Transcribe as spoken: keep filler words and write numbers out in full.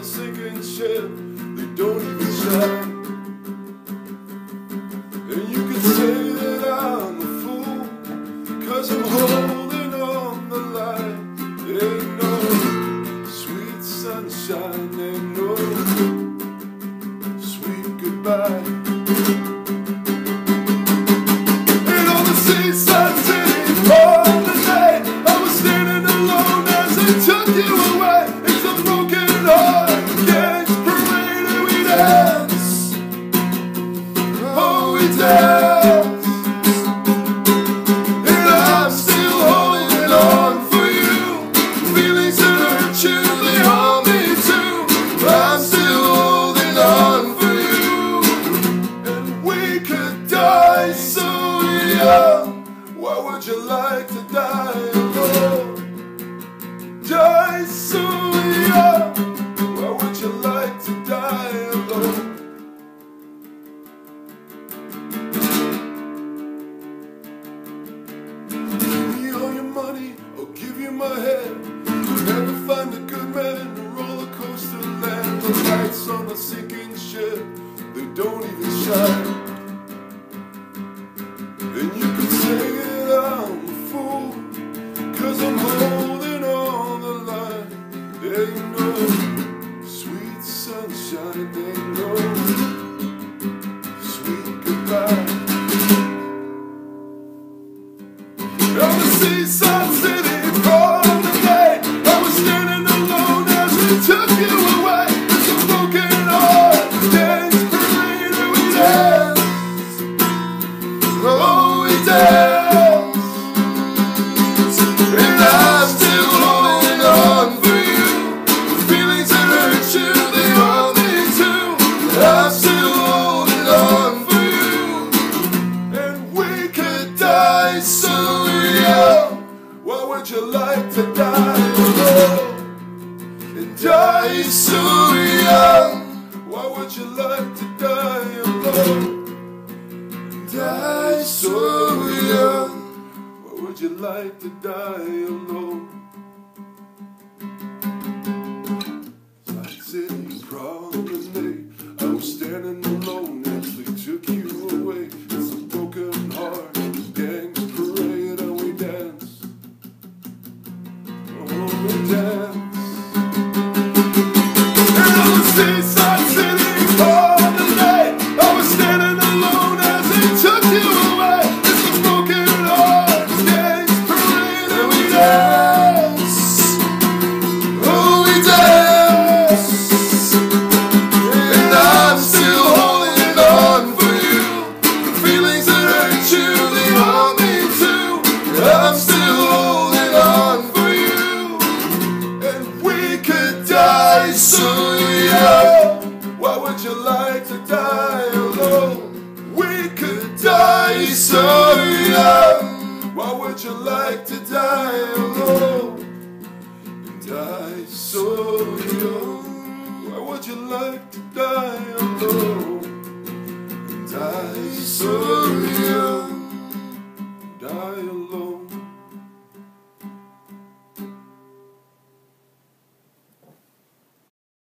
a sinking ship, they don't even shine. And you can say that I'm a fool, cause I'm holding on the line. Ain't no sweet sunshine, ain't no sweet goodbye. And on the seaside city on the night, I was standing alone as I took you away. It's a broken heart, gangs parade and we dance. Oh, we dance. And I'm still holding on for you. Feelings that hurt you, they hold me too. I'm still holding on for you. And we could die so young. Why would you like to die alone? Die so young. Why would you like to die alone? Give me all your money, I'll give you my head. You'll never find a good man in a roller coaster land. The lights on a sinking ship, they don't even shine. And you can say that I'm a fool, cause I'm holding on the line. Ain't no sweet sunshine, ain't no sweet goodbye. On the seaside city from the day, I was standing alone as we took you away. It's a broken heart, gangs parade and we dance. Oh, we dance. And I'm still holding on for you. The feelings that hurt you, they hold me too. I'm still holding on for you. And we could die so young. Why would you like to die alone? And die so young. Why would you like to die alone? Die so young. Why would you like to die alone? Night City promenade, I was standing alone as they took you away. It's a broken heart, gangs parade and we dance. Oh, we dance. And on the seaside city on the night, I was standing alone as they took you away. It's a broken heart, gangs parade and we dance. Oh, we dance. And I'm still holding on for you. The feelings that hurt you, they hold me too. I'm still holding on for you. And we could die so young. Why would you like to die alone? We could die so young. Why would you like to die alone? Die so young. Why would you like to die alone? Die so